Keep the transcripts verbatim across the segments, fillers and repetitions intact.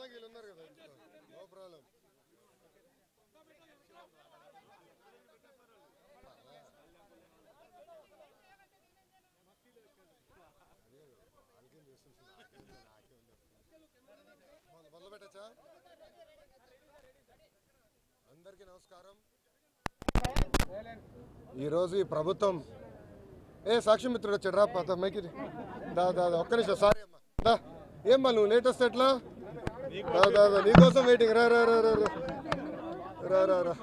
అందరికీ నమస్కారం. ఈరోజు ఈ ప్రభుత్వం ఏ సాక్షి మిత్రుడు వచ్చాడు రా పాత మైకి దా దాదా ఒక్క నిమిషం సారీ అమ్మా దా ఏమ్మా నువ్వు లేటెస్ట్ ఎట్లా దా దాదా నీకోసం వెయిటింగ్ రా రా రా రా రా రా రా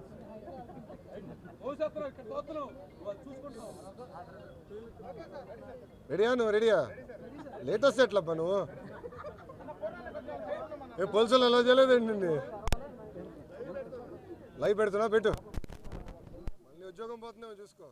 రెడీయా నువ్వు రెడీయా లేటెస్ట్ ఎట్లబ్బా నువ్వు ఏ పోలీసులు అలా చేయలేదండి లైవ్ పెడుతున్నా పెట్టు మళ్ళీ ఉద్యోగం పోతున్నావు చూసుకో.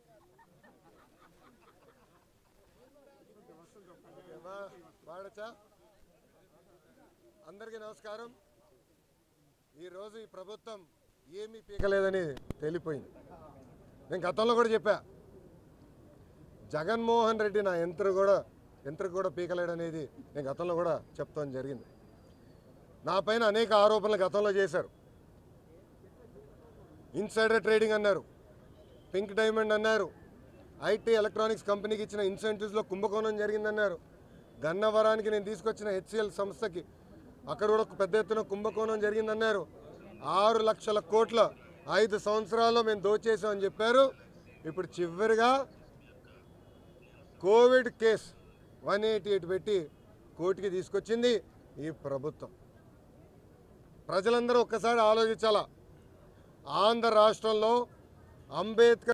వాడచ్చా అందరికీ నమస్కారం. ఈరోజు ఈ ప్రభుత్వం ఏమీ పీకలేదని తేలిపోయింది. నేను గతంలో కూడా చెప్పా జగన్మోహన్ రెడ్డి నా యంత్ర కూడా యంత్ర కూడా పీకలేడనేది నేను గతంలో కూడా చెప్తాను జరిగింది. నా పైన అనేక ఆరోపణలు గతంలో చేశారు. ఇన్సైడర్ ట్రేడింగ్ అన్నారు, పింక్ డైమండ్ అన్నారు, ఐటీ ఎలక్ట్రానిక్స్ కంపెనీకి ఇచ్చిన ఇన్సెంటివ్స్లో కుంభకోణం జరిగిందన్నారు, గన్నవరానికి నేను తీసుకొచ్చిన హెచ్సిఎల్ సంస్థకి అక్కడ కూడా పెద్ద ఎత్తున కుంభకోణం జరిగిందన్నారు, ఆరు లక్షల కోట్ల ఐదు సంవత్సరాల్లో మేము దోచేసామని చెప్పారు. ఇప్పుడు చివరిగా Covid case one eighty eight పెట్టి కోర్టుకి తీసుకొచ్చింది ఈ ప్రభుత్వం. ప్రజలందరూ ఒక్కసారి ఆలోచించాలా. ఆంధ్ర రాష్ట్రంలో అంబేద్కర్